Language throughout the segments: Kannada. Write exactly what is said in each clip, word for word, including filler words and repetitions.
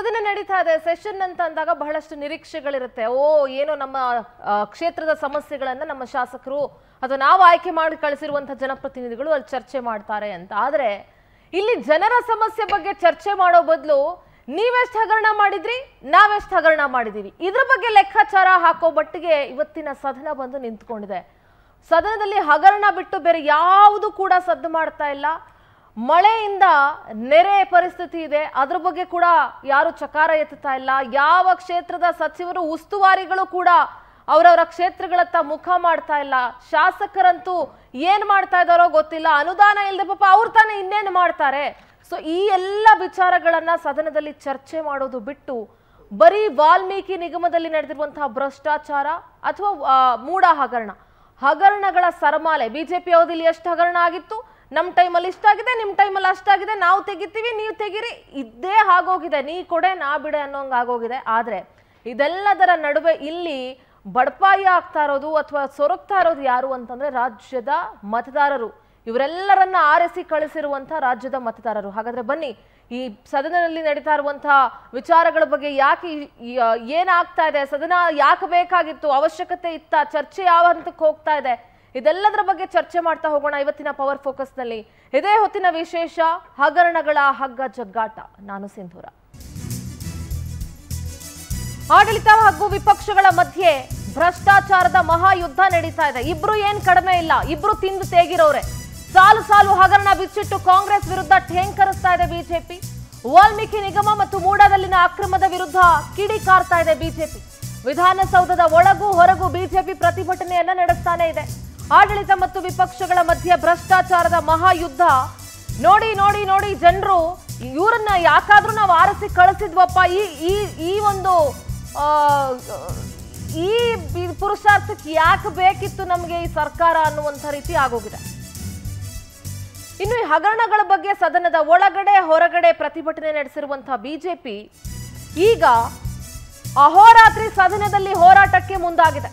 ಸದನ ನಡೀತಾ ಇದೆ ಸೆಷನ್ ಅಂತ ಅಂದಾಗ ಬಹಳಷ್ಟು ನಿರೀಕ್ಷೆಗಳಿರುತ್ತೆ. ಓ ಏನೋ ನಮ್ಮ ಕ್ಷೇತ್ರದ ಸಮಸ್ಯೆಗಳನ್ನ ನಮ್ಮ ಶಾಸಕರು ಅಥವಾ ನಾವು ಆಯ್ಕೆ ಮಾಡಿ ಕಳಿಸಿರುವಂತಹ ಜನಪ್ರತಿನಿಧಿಗಳು ಅಲ್ಲಿ ಚರ್ಚೆ ಮಾಡ್ತಾರೆ ಅಂತ. ಆದ್ರೆ ಇಲ್ಲಿ ಜನರ ಸಮಸ್ಯೆ ಬಗ್ಗೆ ಚರ್ಚೆ ಮಾಡೋ ಬದಲು ನೀವೆಷ್ಟು ಹಗರಣ ಮಾಡಿದ್ರಿ, ನಾವೆಷ್ಟು ಹಗರಣ ಮಾಡಿದೀವಿ, ಇದ್ರ ಬಗ್ಗೆ ಲೆಕ್ಕಾಚಾರ ಹಾಕೋ ಬಟ್ಟಿಗೆ ಇವತ್ತಿನ ಸದನ ಬಂದು ನಿಂತ್ಕೊಂಡಿದೆ. ಸದನದಲ್ಲಿ ಹಗರಣ ಬಿಟ್ಟು ಬೇರೆ ಯಾವುದು ಕೂಡ ಸದ್ದು ಮಾಡ್ತಾ ಇಲ್ಲ. ಮಳೆಯಿಂದ ನೆರೆ ಪರಿಸ್ಥಿತಿ ಇದೆ, ಅದ್ರ ಬಗ್ಗೆ ಕೂಡ ಯಾರು ಚಕಾರ ಎತ್ತುತ್ತಾ ಇಲ್ಲ. ಯಾವ ಕ್ಷೇತ್ರದ ಸಚಿವರು ಉಸ್ತುವಾರಿಗಳು ಕೂಡ ಅವರವರ ಕ್ಷೇತ್ರಗಳತ್ತ ಮುಖ ಮಾಡ್ತಾ ಇಲ್ಲ. ಶಾಸಕರಂತೂ ಏನ್ ಮಾಡ್ತಾ ಇದ್ದಾರೋ ಗೊತ್ತಿಲ್ಲ. ಅನುದಾನ ಇಲ್ಲದೆ ಪಾಪ ಅವ್ರು ತಾನೇ ಇನ್ನೇನು ಮಾಡ್ತಾರೆ. ಸೊ ಈ ಎಲ್ಲ ವಿಚಾರಗಳನ್ನ ಸದನದಲ್ಲಿ ಚರ್ಚೆ ಮಾಡೋದು ಬಿಟ್ಟು ಬರೀ ವಾಲ್ಮೀಕಿ ನಿಗಮದಲ್ಲಿ ನಡೆದಿರುವಂತಹ ಭ್ರಷ್ಟಾಚಾರ ಅಥವಾ ಮೂಡ ಹಗರಣ ಹಗರಣಗಳ ಸರಮಾಲೆ. ಬಿಜೆಪಿ ಅವಧಿಯಲ್ಲಿ ಎಷ್ಟು ಹಗರಣ ಆಗಿತ್ತು, ನಮ್ಮ ಟೈಮಲ್ಲಿ ಇಷ್ಟಾಗಿದೆ, ನಿಮ್ಮ ಟೈಮಲ್ಲಿ ಅಷ್ಟಾಗಿದೆ, ನಾವು ತೆಗಿತೀವಿ ನೀವು ತೆಗಿರಿ, ಇದ್ದೇ ಆಗೋಗಿದೆ. ನೀ ಕೊಡೆ ನಾ ಬಿಡೆ ಅನ್ನೋಂಗೆ ಆಗೋಗಿದೆ. ಆದ್ರೆ ಇದೆಲ್ಲದರ ನಡುವೆ ಇಲ್ಲಿ ಬಡಪಾಯಿ ಆಗ್ತಾ ಇರೋದು ಅಥವಾ ಸೊರಗ್ತಾ ಇರೋದು ಯಾರು ಅಂತಂದ್ರೆ ರಾಜ್ಯದ ಮತದಾರರು. ಇವರೆಲ್ಲರನ್ನ ಆರಿಸಿ ಕಳಿಸಿರುವಂತಹ ರಾಜ್ಯದ ಮತದಾರರು. ಹಾಗಾದ್ರೆ ಬನ್ನಿ ಈ ಸದನದಲ್ಲಿ ನಡೀತಾ ಇರುವಂತಹ ವಿಚಾರಗಳ ಬಗ್ಗೆ, ಯಾಕೆ ಏನಾಗ್ತಾ ಇದೆ, ಸದನ ಯಾಕೆ ಬೇಕಾಗಿತ್ತು, ಅವಶ್ಯಕತೆ ಇತ್ತ, ಚರ್ಚೆ ಯಾವ ಹಂತಕ್ಕೆ ಹೋಗ್ತಾ ಇದೆ, ಇದೆಲ್ಲದರ ಬಗ್ಗೆ ಚರ್ಚೆ ಮಾಡ್ತಾ ಹೋಗೋಣ ಇವತ್ತಿನ ಪವರ್ ಫೋಕಸ್ ನಲ್ಲಿ. ಇದೇ ಹೊತ್ತಿನ ವಿಶೇಷ ಹಗರಣಗಳ ಹಗ್ಗ ಜಗ್ಗಾಟ. ನಾನು ಸಿಂಧೂರ. ಆಡಳಿತ ಹಾಗೂ ವಿಪಕ್ಷಗಳ ಮಧ್ಯೆ ಭ್ರಷ್ಟಾಚಾರದ ಮಹಾಯುದ್ಧ ನಡೀತಾ ಇದೆ. ಇಬ್ರು ಏನ್ ಕಡಿಮೆ ಇಲ್ಲ, ಇಬ್ರು ತಿಂದು ತೇಗಿರೋರೆ. ಸಾಲು ಸಾಲು ಹಗರಣ ಬಿಚ್ಚಿಟ್ಟು ಕಾಂಗ್ರೆಸ್ ವಿರುದ್ಧ ಠೇಂಕರಿಸ್ತಾ ಇದೆ ಬಿಜೆಪಿ. ವಾಲ್ಮೀಕಿ ನಿಗಮ ಮತ್ತು ಮೂಡಾದಲ್ಲಿನ ಅಕ್ರಮದ ವಿರುದ್ಧ ಕಿಡಿಕಾರ್ತಾ ಇದೆ ಬಿಜೆಪಿ. ವಿಧಾನಸೌಧದ ಒಳಗೂ ಹೊರಗೂ ಬಿಜೆಪಿ ಪ್ರತಿಭಟನೆಯನ್ನ ನಡೆಸ್ತಾನೆ ಇದೆ. ಆಡಳಿತ ಮತ್ತು ವಿಪಕ್ಷಗಳ ಮಧ್ಯೆ ಭ್ರಷ್ಟಾಚಾರದ ಮಹಾಯುದ್ಧ. ನೋಡಿ ನೋಡಿ ನೋಡಿ ಜನರು ಇವರನ್ನ ಯಾಕಾದ್ರೂ ನಾವು ಆರಿಸಿ ಕಳಿಸಿದ್ವಪ್ಪ, ಈ ಈ ಈ ಒಂದು ಆ ಈ ಪುರುಷಾರ್ಥಕ್ಕೆ ಯಾಕೆ ಬೇಕಿತ್ತು ನಮಗೆ ಈ ಸರ್ಕಾರ ಅನ್ನುವಂಥ ರೀತಿ ಆಗೋಗಿದೆ. ಇನ್ನು ಈ ಹಗರಣಗಳ ಬಗ್ಗೆ ಸದನದ ಒಳಗಡೆ ಹೊರಗಡೆ ಪ್ರತಿಭಟನೆ ನಡೆಸಿರುವಂತಹ ಬಿಜೆಪಿ ಈಗ ಅಹೋರಾತ್ರಿ ಸದನದಲ್ಲಿ ಹೋರಾಟಕ್ಕೆ ಮುಂದಾಗಿದೆ.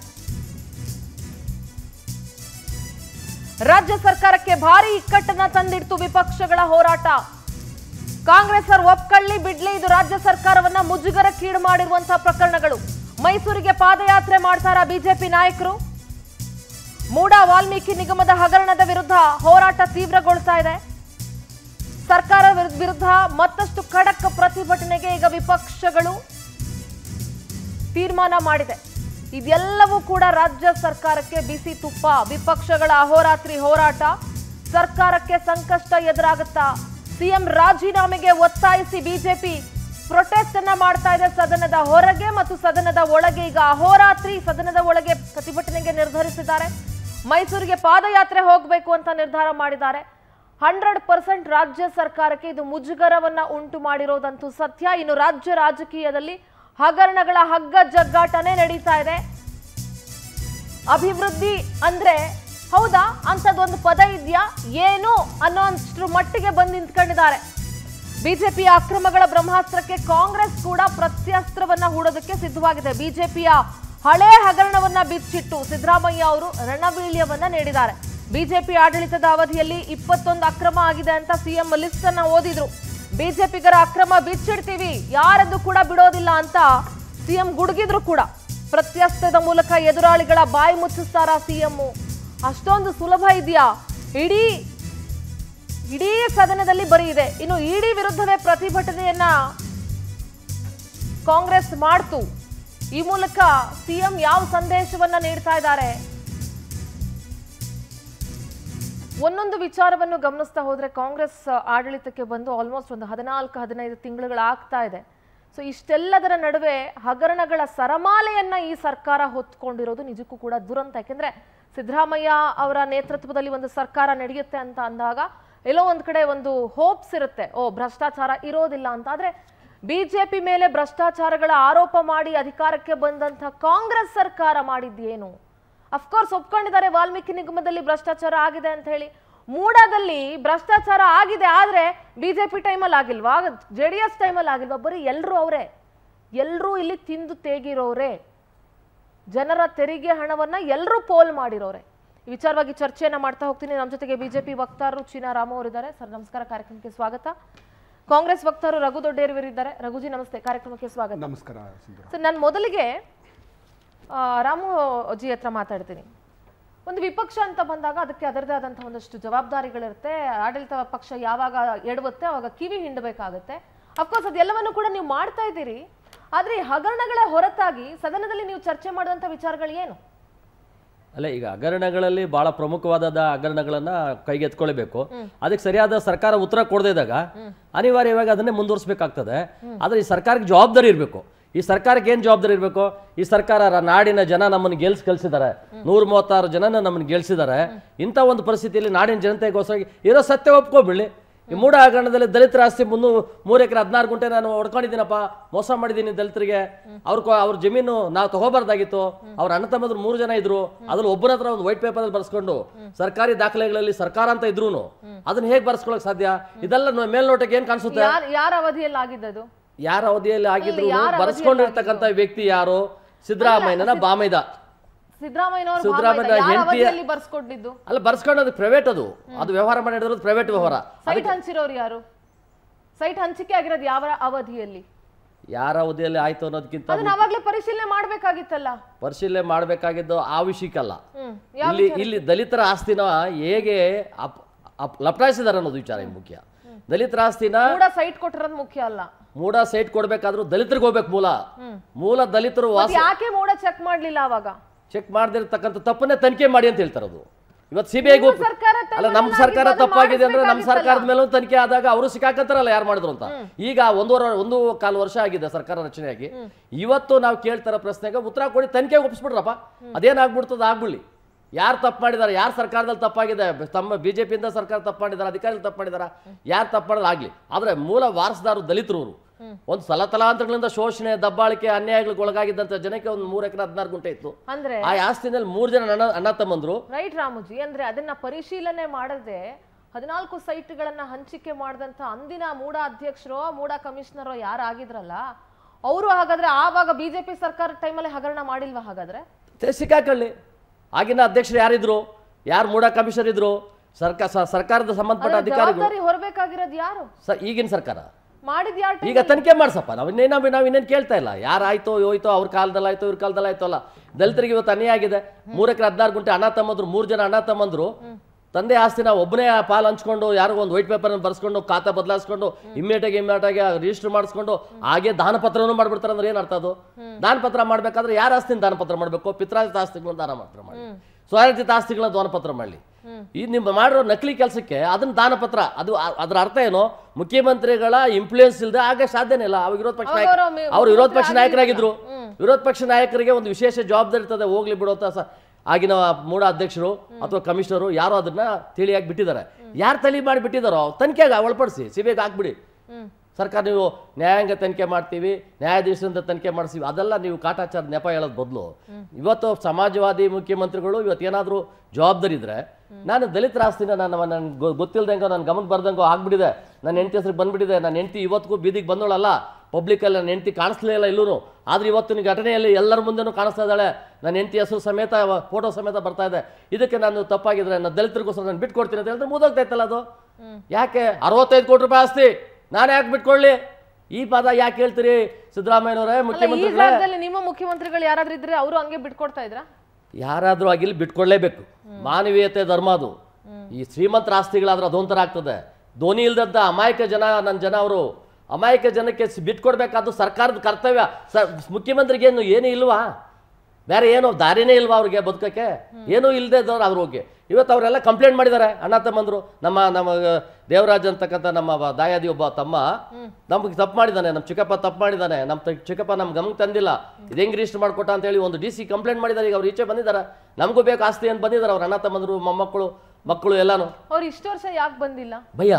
ರಾಜ್ಯ ಸರ್ಕಾರಕ್ಕೆ ಭಾರಿ ಇಕ್ಕಟ್ಟನ್ನ ತಂದಿಡ್ತು ವಿಪಕ್ಷಗಳ ಹೋರಾಟ. ಕಾಂಗ್ರೆಸ್ ಅವರು ಒಪ್ಕೊಳ್ಳಿ ಬಿಡ್ಲಿ, ಇದು ರಾಜ್ಯ ಸರ್ಕಾರವನ್ನ ಮುಜುಗರಕ್ಕೀಡು ಮಾಡಿರುವಂತಹ ಪ್ರಕರಣಗಳು. ಮೈಸೂರಿಗೆ ಪಾದಯಾತ್ರೆ ಮಾಡ್ತಾರ ಬಿಜೆಪಿ ನಾಯಕರು. ಮೂಡ ವಾಲ್ಮೀಕಿ ನಿಗಮದ ಹಗರಣದ ವಿರುದ್ಧ ಹೋರಾಟ ತೀವ್ರಗೊಳ್ತಾ ಇದೆ. ಸರ್ಕಾರ ವಿರುದ್ಧ ಮತ್ತಷ್ಟು ಖಡಕ್ ಪ್ರತಿಭಟನೆಗೆ ಈಗ ವಿಪಕ್ಷಗಳು ತೀರ್ಮಾನ ಮಾಡಿದೆ. ಇದೆಲ್ಲವೂ ಕೂಡ ರಾಜ್ಯ ಸರ್ಕಾರಕ್ಕೆ ಬಿಸಿ ತುಪ್ಪ. ವಿಪಕ್ಷಗಳ ಅಹೋರಾತ್ರಿ ಹೋರಾಟ ಸರ್ಕಾರಕ್ಕೆ ಸಂಕಷ್ಟ ಎದುರಾಗುತ್ತಾ? ಸಿಎಂ ರಾಜೀನಾಮೆಗೆ ಒತ್ತಾಯಿಸಿ ಬಿಜೆಪಿ ಪ್ರೊಟೆಸ್ಟ್ ಅನ್ನ ಮಾಡ್ತಾ ಇದೆ ಸದನದ ಹೊರಗೆ ಮತ್ತು ಸದನದ ಒಳಗೆ. ಈಗ ಅಹೋರಾತ್ರಿ ಸದನದ ಒಳಗೆ ಪ್ರತಿಭಟನೆಗೆ ನಿರ್ಧರಿಸಿದ್ದಾರೆ. ಮೈಸೂರಿಗೆ ಪಾದಯಾತ್ರೆ ಹೋಗಬೇಕು ಅಂತ ನಿರ್ಧಾರ ಮಾಡಿದ್ದಾರೆ. ಹಂಡ್ರೆಡ್ ಪರ್ಸೆಂಟ್ ರಾಜ್ಯ ಸರ್ಕಾರಕ್ಕೆ ಇದು ಮುಜುಗರವನ್ನ ಉಂಟು ಮಾಡಿರೋದಂತೂ ಸತ್ಯ. ಇನ್ನು ರಾಜ್ಯ ರಾಜಕೀಯದಲ್ಲಿ ಹಗರಣಗಳ ಹಗ್ಗ ಜಗ್ಗಾಟನೆ ನಡೀತಾ ಇದೆ. ಅಭಿವೃದ್ಧಿ ಅಂದ್ರೆ ಹೌದಾ ಅಂತದೊಂದು ಪದ ಇದೆಯಾ ಏನು ಅನ್ನೋ ಅಷ್ಟರ ಮಟ್ಟಿಗೆ ಬಂದು ನಿಂತ್ಕೊಂಡಿದ್ದಾರೆ. ಬಿಜೆಪಿಯ ಅಕ್ರಮಗಳ ಬ್ರಹ್ಮಾಸ್ತ್ರಕ್ಕೆ ಕಾಂಗ್ರೆಸ್ ಕೂಡ ಪ್ರತ್ಯಸ್ತ್ರವನ್ನ ಹೂಡೋದಕ್ಕೆ ಸಿದ್ಧವಾಗಿದೆ. ಬಿಜೆಪಿಯ ಹಳೆ ಹಗರಣವನ್ನ ಬಿಚ್ಚಿಟ್ಟು ಸಿದ್ದರಾಮಯ್ಯ ಅವರು ರಣವೀಳ್ಯವನ್ನ ನೀಡಿದ್ದಾರೆ. ಬಿಜೆಪಿ ಆಡಳಿತದ ಅವಧಿಯಲ್ಲಿ ಇಪ್ಪತ್ತೊಂದು ಅಕ್ರಮ ಆಗಿದೆ ಅಂತ ಸಿಎಂ ಲಿಸ್ಟ್ ಅನ್ನ ಓದಿದ್ರು. ಬಿಜೆಪಿಗರ ಅಕ್ರಮ ಬಿಚ್ಚಿಡ್ತೀವಿ, ಯಾರದ್ದು ಕೂಡ ಬಿಡೋದಿಲ್ಲ ಅಂತ ಸಿಎಂ ಗುಡುಗಿದ್ರು ಕೂಡ. ಪ್ರತ್ಯಸ್ತ್ರದ ಮೂಲಕ ಎದುರಾಳಿಗಳ ಬಾಯಿ ಮುಚ್ಚಿಸ್ತಾರ ಸಿಎಂ? ಅಷ್ಟೊಂದು ಸುಲಭ ಇದೆಯಾ? ಇಡೀ ಇಡೀ ಸದನದಲ್ಲಿ ಬರೀ ಇದೆ. ಇನ್ನು ಇಡಿ ವಿರುದ್ಧವೇ ಪ್ರತಿಭಟನೆಯನ್ನ ಕಾಂಗ್ರೆಸ್ ಮಾಡ್ತು. ಈ ಮೂಲಕ ಸಿಎಂ ಯಾವ ಸಂದೇಶವನ್ನ ನೀಡ್ತಾ ಇದ್ದಾರೆ? ಒಂದೊಂದು ವಿಚಾರವನ್ನು ಗಮನಿಸ್ತಾ ಹೋದ್ರೆ ಕಾಂಗ್ರೆಸ್ ಆಡಳಿತಕ್ಕೆ ಬಂದು ಆಲ್ಮೋಸ್ಟ್ ಒಂದು ಹದಿನಾಲ್ಕು ಹದಿನೈದು ತಿಂಗಳುಗಳಾಗ್ತಾ ಇದೆ. ಸೊ ಇಷ್ಟೆಲ್ಲದರ ನಡುವೆ ಹಗರಣಗಳ ಸರಮಾಲೆಯನ್ನ ಈ ಸರ್ಕಾರ ಹೊತ್ಕೊಂಡಿರೋದು ನಿಜಕ್ಕೂ ಕೂಡ ದುರಂತ. ಯಾಕೆಂದ್ರೆ ಸಿದ್ದರಾಮಯ್ಯ ಅವರ ನೇತೃತ್ವದಲ್ಲಿ ಒಂದು ಸರ್ಕಾರ ನಡೆಯುತ್ತೆ ಅಂತ ಅಂದಾಗ ಎಲ್ಲೋ ಒಂದ್ ಕಡೆ ಒಂದು ಹೋಪ್ಸ್ ಇರುತ್ತೆ, ಓ ಭ್ರಷ್ಟಾಚಾರ ಇರೋದಿಲ್ಲ ಅಂತ. ಆದ್ರೆ ಬಿಜೆಪಿ ಮೇಲೆ ಭ್ರಷ್ಟಾಚಾರಗಳ ಆರೋಪ ಮಾಡಿ ಅಧಿಕಾರಕ್ಕೆ ಬಂದಂತ ಕಾಂಗ್ರೆಸ್ ಸರ್ಕಾರ ಮಾಡಿದ್ದೇನು? ಅಫ್ಕೋರ್ಸ್ ಒಪ್ಕೊಂಡಿದ್ದಾರೆ ವಾಲ್ಮೀಕಿ ನಿಗಮದಲ್ಲಿ ಭ್ರಷ್ಟಾಚಾರ ಆಗಿದೆ ಅಂತ ಹೇಳಿ. ಮೂಡಾದಲ್ಲಿ ಭ್ರಷ್ಟಾಚಾರ ಆಗಿದೆ, ಆದ್ರೆ ಬಿಜೆಪಿ ಟೈಮಲ್ಲಿ ಆಗಿಲ್ವಾ, ಜೆಡಿಎಸ್ ಟೈಮಲ್ಲಿ ಆಗಿಲ್ವಾ? ಬರೀ ಎಲ್ರು ಅವರೇ, ಎಲ್ರೂ ಇಲ್ಲಿ ತಿಂದು ತೇಗಿರೋರೆ. ಜನರ ತೆರಿಗೆ ಹಣವನ್ನ ಎಲ್ಲರೂ ಪೋಲ್ ಮಾಡಿರೋರೆ. ಈ ವಿಚಾರವಾಗಿ ಚರ್ಚೆಯನ್ನ ಮಾಡ್ತಾ ಹೋಗ್ತೀನಿ. ನಮ್ಮ ಜೊತೆಗೆ ಬಿಜೆಪಿ ವಕ್ತಾರರು ಚೀನಾ ರಾಮು ಅವರಿದ್ದಾರೆ. ಸರ್ ನಮಸ್ಕಾರ, ಕಾರ್ಯಕ್ರಮಕ್ಕೆ ಸ್ವಾಗತ. ಕಾಂಗ್ರೆಸ್ ವಕ್ತಾರರು ರಘು ದೊಡ್ಡೇರಿವರಿದ್ದಾರೆ. ರಘುಜಿ ನಮಸ್ತೆ, ಕಾರ್ಯಕ್ರಮಕ್ಕೆ ಸ್ವಾಗತ. ನಮಸ್ಕಾರ ಸರ್, ನಾನು ಮೊದಲಿಗೆ ರಾಮುಜಿ ಹತ್ರ ಮಾತಾಡ್ತೀನಿ. ಒಂದು ವಿಪಕ್ಷ ಅಂತ ಬಂದಾಗ ಅದಕ್ಕೆ ಅದರದೇ ಆದಂತಹ ಒಂದಷ್ಟು ಜವಾಬ್ದಾರಿಗಳಿರುತ್ತೆ. ಆಡಳಿತ ಪಕ್ಷ ಯಾವಾಗ ಎಡಗುತ್ತೆ ಅವಾಗ ಕಿವಿ ಹಿಂಡಬೇಕಾಗತ್ತೆ. ಅಫ್ಕೋರ್ಸ್ ಅದೆಲ್ಲವನ್ನು ಕೂಡ ನೀವು ಮಾಡ್ತಾ ಇದ್ದೀರಿ. ಆದ್ರೆ ಈ ಹಗರಣಗಳ ಹೊರತಾಗಿ ಸದನದಲ್ಲಿ ನೀವು ಚರ್ಚೆ ಮಾಡಿದಂಥ ವಿಚಾರಗಳು ಏನು? ಅಲ್ಲ, ಈಗ ಹಗರಣಗಳಲ್ಲಿ ಬಹಳ ಪ್ರಮುಖವಾದ ಹಗರಣಗಳನ್ನ ಕೈಗೆತ್ಕೊಳ್ಬೇಕು. ಅದಕ್ಕೆ ಸರಿಯಾದ ಸರ್ಕಾರ ಉತ್ತರ ಕೊಡದೇ ಇದ್ದಾಗ ಅನಿವಾರ್ಯವಾಗಿ ಅದನ್ನೇ ಮುಂದುವರಿಸಬೇಕಾಗ್ತದೆ. ಆದ್ರೆ ಈ ಸರ್ಕಾರಕ್ಕೆ ಜವಾಬ್ದಾರಿ ಇರಬೇಕು. ಈ ಸರ್ಕಾರಕ್ಕೆ ಏನ್ ಜವಾಬ್ದಾರಿ ಇರಬೇಕು? ಈ ಸರ್ಕಾರ ನಾಡಿನ ಜನ ನಮ್ಮನ್ನು ಗೆಲ್ಸ್ ಕಳಿಸಿದ್ದಾರೆ, ನೂರ ಮೂವತ್ತಾರು ಜನನ ನಮ್ಮನ್ನು ಗೆಲ್ಸಿದ್ದಾರೆ. ಇಂಥ ಒಂದು ಪರಿಸ್ಥಿತಿಯಲ್ಲಿ ನಾಡಿನ ಜನತೆಗೋಸ್ಕರ ಇರೋ ಸತ್ಯ ಒಪ್ಕೊಬಿಡ್ಲಿ. ಈ ಮೂಢ ಹಗರಣದಲ್ಲಿ ದಲಿತರ ಆಸ್ತಿ ಮುನ್ನೂ ಮೂರು ಎಕರೆ ಹದಿನಾರು ಗುಂಟೆ ನಾನು ಹೊಡ್ಕೊಂಡಿದ್ದೀನಪ್ಪ, ಮೋಸ ಮಾಡಿದ್ದೀನಿ ದಲಿತರಿಗೆ. ಅವ್ರ ಅವ್ರ ಜಮೀನು ನಾವು ತಗೋಬಾರ್ದಾಗಿತ್ತು. ಅವ್ರ ಅಣ್ಣ ತಮ್ಮದ್ರು ಮೂರು ಜನ ಇದ್ರು, ಅದ್ರಲ್ಲಿ ಒಬ್ಬನ ಹತ್ರ ಒಂದು ವೈಟ್ ಪೇಪರ್ ಅಲ್ಲಿ ಬರ್ಸ್ಕೊಂಡು ಸರ್ಕಾರಿ ದಾಖಲೆಗಳಲ್ಲಿ ಸರ್ಕಾರ ಅಂತ ಇದ್ರು ಅದನ್ನ ಹೇಗೆ ಬರ್ಸ್ಕೊಳಕ್ ಸಾಧ್ಯ? ಇದೆಲ್ಲ ಮೇಲ್ನೋಟಕ್ಕೆ ಏನ್ ಕಾಣಿಸುತ್ತೆ? ಯಾರ ಅವಧಿಯಲ್ಲಿ ಆಗಿದ್ದದು? ಯಾರ ಅವಧಿಯಲ್ಲಿ ಆಗಿದ್ರು ಬರ್ಸ್ಕೊಂಡಿರ್ತಕ್ಕಂಥ ವ್ಯಕ್ತಿ ಯಾರು? ಸಿದ್ದರಾಮಯ್ಯನ ಬಾಮೈದ. ಸಿದ್ದರಾಮಯ್ಯ ಹೆಂಡತಿ ಬರ್ಸ್ಕೊಂಡಿದ್ದು ಅಲ್ಲ, ಬರ್ಸ್ಕೊಂಡದು ಪ್ರೈವೇಟ್. ಅದು ಅದು ವ್ಯವಹಾರ ಮಾಡಿರೋದು ಪ್ರೈವೇಟ್ ವ್ಯವಹಾರ. ಸೈಟ್ ಹಂಚಿರೋರು ಯಾರು? ಸೈಟ್ ಹಂಚಿಕೆ ಆಗಿರೋದು ಯಾವ ಅವಧಿಯಲ್ಲಿ? ಯಾರ ಅವಧಿಯಲ್ಲಿ ಆಯ್ತು ಅನ್ನೋದಕ್ಕಿಂತ ಅವಾಗ್ಲೇ ಪರಿಶೀಲನೆ ಮಾಡ್ಬೇಕಾಗಿತ್ತಲ್ಲ. ಪರಿಶೀಲನೆ ಮಾಡ್ಬೇಕಾಗಿದ್ದು ಆ ವಿಷಯಕ್ಕಲ್ಲ. ಇಲ್ಲಿ ಇಲ್ಲಿ ದಲಿತರ ಆಸ್ತಿನ ಹೇಗೆ ಲಪಟಾಯಿಸಿದಾರೆ ಅನ್ನೋದು ವಿಚಾರ ಮುಖ್ಯ. ದಲಿತರ ಆಸ್ತಿನ ಸೈಟ್ ಕೊಟ್ಟಿರೋದು ಮುಖ್ಯ ಅಲ್ಲ. ಮೂಡ ಸೈಟ್ ಕೊಡ್ಬೇಕಾದ್ರೂ ದಲಿತರಿಗೆ ಹೋಗ್ಬೇಕು. ಮೂಲ ಮೂಲ ದಲಿತರು ಯಾಕೆ ಮೂಡ ಚೆಕ್ ಮಾಡ್ಲಿಲ್ಲ? ಅವಾಗ ಚೆಕ್ ಮಾಡದಿರ್ತಕ್ಕಂಥ ತಪ್ಪನ್ನೇ ತನಿಖೆ ಮಾಡಿ ಅಂತ ಹೇಳ್ತಾರದು. ಇವತ್ತು ಸಿಬಿಐಗೂ ಅಲ್ಲ, ನಮ್ಮ ಸರ್ಕಾರ ತಪ್ಪಾಗಿದೆ ಅಂದ್ರೆ ನಮ್ಮ ಸರ್ಕಾರದ ಮೇಲೂ ತನಿಖೆ ಆದಾಗ ಅವರು ಸಿಕ್ಕಾಕಂತಾರಲ್ಲ ಯಾರು ಮಾಡಿದ್ರು ಅಂತ. ಈಗ ಒಂದೂವರೆ ಒಂದು ಕಾಲು ವರ್ಷ ಆಗಿದೆ ಸರ್ಕಾರ ರಚನೆಯಾಗಿ. ಇವತ್ತು ನಾವು ಕೇಳ್ತಾರ ಪ್ರಶ್ನೆಗೆ ಉತ್ತರ ಕೊಡಿ, ತನಿಖೆಗೆ ಒಪ್ಪಿಸ್ಬಿಡ್ರಪ್ಪ. ಅದೇನಾಗ್ಬಿಡ್ತದ ಆಗ್ಬಿಡ್ಲಿ. ಯಾರು ತಪ್ಪು ಮಾಡಿದಾರೆ, ಯಾರು ಸರ್ಕಾರದಲ್ಲಿ ತಪ್ಪಾಗಿದೆ, ತಮ್ಮ ಬಿಜೆಪಿಯಿಂದ ಸರ್ಕಾರ ತಪ್ಪು ಮಾಡಿದಾರೆ, ಅಧಿಕಾರಿಗಳು ತಪ್ಪು ಮಾಡಿದಾರ, ಯಾರು ತಪ್ಪು ಮಾಡೋದು ಆಗ್ಲಿ. ಆದ್ರೆ ಮೂಲ ವಾರಸದಾರರು ದಲಿತರು. ಒಂದು ಸಲತಲಾಂತರಗಳಿಂದ ಶೋಷಣೆ, ದಬ್ಬಾಳಿಕೆ, ಅನ್ಯಾಯಗಳಿಗೆ ಒಳಗಾಗಿದ್ದಂತ ಜನಕ್ಕೆ ಒಂದು ಮೂರ್ ಎಕರೆ ಹದಿನಾರು ಗುಂಟೆ ಇತ್ತು. ಅಂದ್ರೆ ಆ ಆಸ್ತಿನಲ್ಲಿ ಮೂರ್ ಜನ ಅಣ್ಣ ಅಣ್ಣ ತಮ್ಮಂದ್ರು. ರೈಟ್ ರಾಮುಜಿ, ಅಂದ್ರೆ ಅದನ್ನ ಪರಿಶೀಲನೆ ಮಾಡದೆ ಹದಿನಾಲ್ಕು ಸೈಟ್ಗಳನ್ನ ಹಂಚಿಕೆ ಮಾಡಿದಂತ ಅಂದಿನ ಮೂಡ ಅಧ್ಯಕ್ಷರೋ ಮೂಡ ಕಮಿಷನರೋ ಯಾರಾಗಿದ್ರಲ್ಲ ಅವರು, ಹಾಗಾದ್ರೆ ಆವಾಗ ಬಿಜೆಪಿ ಸರ್ಕಾರ ಟೈಮಲ್ಲಿ ಹಗರಣ ಮಾಡಿಲ್ವಾ? ಹಾಗಾದ್ರೆ ಸಿಕ್ಕಾಕೊಳ್ಳಿ. ಆಗಿನ ಅಧ್ಯಕ್ಷರು ಯಾರಿದ್ರು, ಯಾರು ಮೂಡ ಕಮಿಷನರ್ ಇದ್ರು, ಸರ್ಕಾರ ಸರ್ಕಾರದ ಸಂಬಂಧಪಟ್ಟ ಅಧಿಕಾರಿಗಳು ಹೊರಬೇಕಾಗಿರೋದು ಯಾರು? ಈಗಿನ ಸರ್ಕಾರ ಮಾಡಿದ್ಯಾ? ಈಗ ತನಿಖೆ ಮಾಡ್ಸಪ್ಪ. ನಾವು ಇನ್ನೇನ ನಾವು ಇನ್ನೇನು ಕೇಳ್ತಾ ಇಲ್ಲ. ಯಾರಾಯ್ತೋ ಹೋಯ್ತೋ, ಅವ್ರ ಕಾಲದಲ್ಲಿ ಆಯ್ತೋ ಇವ್ರ ಕಾಲದಲ್ಲಿ ಆಯ್ತೋ ಅಲ್ಲ. ದಲಿತರಿಗೆ ಇವತ್ತು ಅನ್ಯಾಯ ಆಗಿದೆ. ಮೂರ್ ಎಕರೆ ಹದಿನಾರು ಗುಂಟೆ ಅಣ್ಣ ತಮ್ಮಂದ್ರು, ಮೂರು ಜನ ಅಣ್ಣ ತಮ್ಮಂದ್ರು ತಂದೆ ಆಸ್ತಿನ ಒಬ್ಬನೇ ಪಾಲ್ ಹಂಚ್ಕೊಂಡು ಯಾರಿಗೂ ಒಂದು ವೈಟ್ ಪೇಪರ್ ಬರ್ಸ್ಕೊಂಡು ಖಾತಾ ಬದಲಾಯಿಸ್ಕೊಂಡು ಇಮ್ಮಿಡಿಯೇಟಾಗಿ ಇಮ್ಮಿಡಿಯೇಟಾಗಿ ರಿಜಿಸ್ಟರ್ ಮಾಡಿಸ್ಕೊಂಡು ಹಾಗೆ ದಾನ ಪತ್ರನೂ ಮಾಡ್ಬಿಡ್ತಾರೆ. ಅಂದ್ರೆ ಏನ್ ಅರ್ಥ ಅದು? ದಾನ ಪತ್ರ ಮಾಡ್ಬೇಕಾದ್ರೆ ಯಾರ ಆಸ್ತಿನ ದಾನ ಪತ್ರ ಮಾಡ್ಬೇಕು? ಪಿತ್ರಾರ್ಜಿತ ಆಸ್ತಿಗಳನ್ನ ದಾನ ಪತ್ರ ಮಾಡಿ, ಸ್ವರ್ಜಿತ ಆಸ್ತಿಗಳನ್ನ ದಾನ ಪತ್ರ ಮಾಡಲಿ. ಈ ನಿಮ್ಮ ಮಾಡಿರೋ ನಕಲಿ ಕೆಲಸಕ್ಕೆ ಅದನ್ನ ದಾನ ಪತ್ರ, ಅದು ಅದರ ಅರ್ಥ ಏನು? ಮುಖ್ಯಮಂತ್ರಿಗಳ ಇಂಪ್ಲೂಯೆನ್ಸ್ ಇಲ್ಲದೆ ಆಗ ಸಾಧ್ಯನೇ ಇಲ್ಲ. ಅವಾಗ ವಿರೋಧ ಪಕ್ಷ ನಾಯಕ, ಅವ್ರು ವಿರೋಧ ಪಕ್ಷ ನಾಯಕರಾಗಿದ್ರು. ವಿರೋಧ ಪಕ್ಷ ನಾಯಕರಿಗೆ ಒಂದು ವಿಶೇಷ ಜವಾಬ್ದಾರಿ ಇರ್ತದೆ. ಹೋಗ್ಲಿ ಬಿಡುವಂತ ಆಗಿನ ಮೂಡ ಅಧ್ಯಕ್ಷರು ಅಥವಾ ಕಮಿಷನರು ಯಾರೋ ಅದನ್ನ ತಿಳಿಯಾಗಿ ಬಿಟ್ಟಿದ್ದಾರೆ. ಯಾರು ತಳಿ ಮಾಡಿ ಬಿಟ್ಟಿದಾರೋ ತನಿಖೆಗೆ ಒಳಪಡಿಸಿ, ಸಿಬಿಐಗೆ ಹಾಕ್ಬಿಡಿ. ಸರ್ಕಾರ ನೀವು ನ್ಯಾಯಾಂಗ ತನಿಖೆ ಮಾಡ್ತೀವಿ, ನ್ಯಾಯಾಧೀಶರಿಂದ ತನಿಖೆ ಮಾಡಿಸ್ತೀವಿ, ಅದೆಲ್ಲ ನೀವು ಕಾಟಾಚಾರ ನೆಪ ಹೇಳೋದ್ ಬದಲು ಇವತ್ತು ಸಮಾಜವಾದಿ ಮುಖ್ಯಮಂತ್ರಿಗಳು ಇವತ್ತು ಏನಾದರೂ ಜವಾಬ್ದಾರಿ ಇದ್ರೆ, ನಾನು ದಲಿತರ ಆಸ್ತಿನ ನನ್ನ ನನ್ಗೆ ಗೊತ್ತಿಲ್ದಂಗೋ ನನ್ನ ಗಮನಕ್ಕೆ ಬರ್ದಂಗೋ ಆಗ್ಬಿಟ್ಟಿದೆ, ನನ್ನ ಹೆಂಡತಿ ಹೆಸರಿಗೆ ಬಂದ್ಬಿಟ್ಟಿದೆ, ನನ್ನ ಹೆಂಡತಿ ಇವತ್ತಿಗೂ ಬೀದಿಗೆ ಬಂದೋಳಲ್ಲ, ಪಬ್ಲಿಕಲ್ಲಿ ನನ್ನ ಹೆಂಡತಿ ಕಾಣಿಸ್ಲೇ ಇಲ್ಲ ಇಲ್ಲೂ, ಆದ್ರೆ ಇವತ್ತಿನ ಘಟನೆಯಲ್ಲಿ ಎಲ್ಲರ ಮುಂದೆನೂ ಕಾಣಿಸ್ತಾ ಇದ್ದಾಳೆ, ನನ್ನ ಹೆಂಡತಿ ಹೆಸರು ಸಮೇತ ಫೋಟೋ ಸಮೇತ ಬರ್ತಾ ಇದೆ. ಇದಕ್ಕೆ ನಾನು ತಪ್ಪಾಗಿದ್ರೆ ನಾನು ದಲಿತರಿಗೋಸ್ಕರ ನಾನು ಬಿಟ್ಕೊಡ್ತೀನಿ ಅಂತ ಹೇಳಿದ್ರೆ ಮುದೋಗ್ತಾ ಇತ್ತಲ್ಲ ಅದು. ಯಾಕೆ ಅರವತ್ತೈದು ಕೋಟಿ ರೂಪಾಯಿ ಆಸ್ತಿ ನಾನು ಯಾಕೆ ಬಿಟ್ಕೊಳ್ಳಿ? ಈ ಪದ ಯಾಕೆ ಹೇಳ್ತೀರಿ ಸಿದ್ದರಾಮಯ್ಯನವರೇ? ಮುಖ್ಯಮಂತ್ರಿ ನಿಮ್ಮ ಮುಖ್ಯಮಂತ್ರಿಗಳು ಯಾರಾದ್ರೂ ಇದ್ರೆ ಅವರು ಹಂಗೆ ಬಿಟ್ಕೊಡ್ತಾ ಇದ್ರ? ಯಾರಾದ್ರೂ ಆಗಿಲ್ಲಿ ಬಿಟ್ಕೊಳ್ಳೇಬೇಕು. ಮಾನವೀಯತೆ ಧರ್ಮ ಅದು. ಈ ಶ್ರೀಮಂತರ ಆಸ್ತಿಗಳಾದ್ರೆ ಅದೊಂಥರ ಆಗ್ತದೆ. ಧ್ವನಿ ಇಲ್ದಂತ ಅಮಾಯಕ ಜನ, ನನ್ನ ಜನ ಅವರು ಅಮಾಯಕ ಜನಕ್ಕೆ ಬಿಟ್ಕೊಡ್ಬೇಕಾದ್ದು ಸರ್ಕಾರದ ಕರ್ತವ್ಯ. ಸ ಮುಖ್ಯಮಂತ್ರಿಗೆ ಏನು ಏನೂ ಇಲ್ವಾ? ಬೇರೆ ಏನೋ ದಾರಿನೇ ಇಲ್ವಾ ಅವ್ರಿಗೆ ಬದುಕಕ್ಕೆ? ಏನೂ ಇಲ್ಲದೆ ಇದ್ದವ್ರು ಅವ್ರು ಹೋಗಿ ಇವತ್ತು ಅವರೆಲ್ಲ ಕಂಪ್ಲೇಂಟ್ ಮಾಡಿದ್ದಾರೆ ಅಣ್ಣ ತಮ್ಮಂದ್ರು. ನಮ್ಮ ನಮ್ಮ ದೇವರಾಜ್ ಅಂತಕ್ಕಂಥ ನಮ್ಮ ದಾಯಾದಿ ಒಬ್ಬ ತಮ್ಮ ನಮ್ಗೆ ತಪ್ಪು ಮಾಡಿದ್ದಾನೆ, ನಮ್ಮ ಚಿಕ್ಕಪ್ಪ ತಪ್ಪು ಮಾಡಿದ್ದಾನೆ, ನಮ್ಮ ಚಿಕ್ಕಪ್ಪ ನಮ್ಗೆ ಗಮನಕ್ಕೆ ತಂದಿಲ್ಲ, ಇದು ಹೆಂಗೆ ರಿಜಿಸ್ಟರ್ ಮಾಡ್ಕೊಟ್ಟ ಅಂತ ಹೇಳಿ ಒಂದು ಡಿ ಸಿ ಕಂಪ್ಲೇಂಟ್ ಮಾಡಿದ್ದಾರೆ. ಈಗ ಅವ್ರು ಈಚೆ ಬಂದಿದ್ದಾರೆ, ನಮಗೂ ಬೇಕು ಆಸ್ತಿ ಅಂತ ಬಂದಿದ್ದಾರೆ ಅವ್ರ ಅಣ್ಣ ತಮ್ಮಂದ್ರು, ಮೊಮ್ಮಕ್ಕಳು ಮಕ್ಕಳು ಎಲ್ಲಾನು. ಅವ್ರು ಇಷ್ಟು ವರ್ಷ ಯಾಕೆ ಬಂದಿಲ್ಲ? ಭಯ